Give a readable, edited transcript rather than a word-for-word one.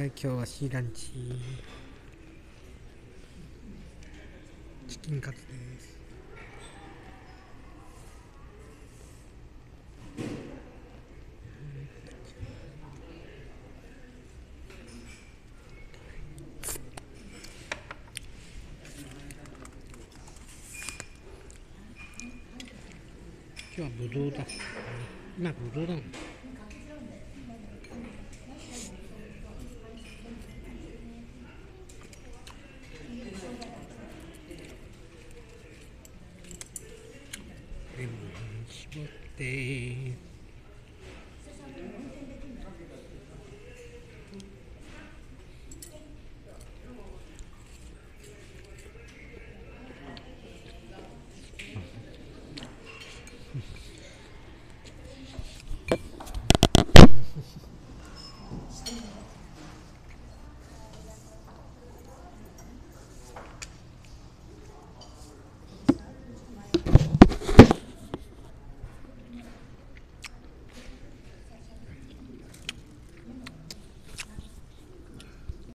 今日はシーランチチキンカツです。今日はブドウだ。今ブドウだもん。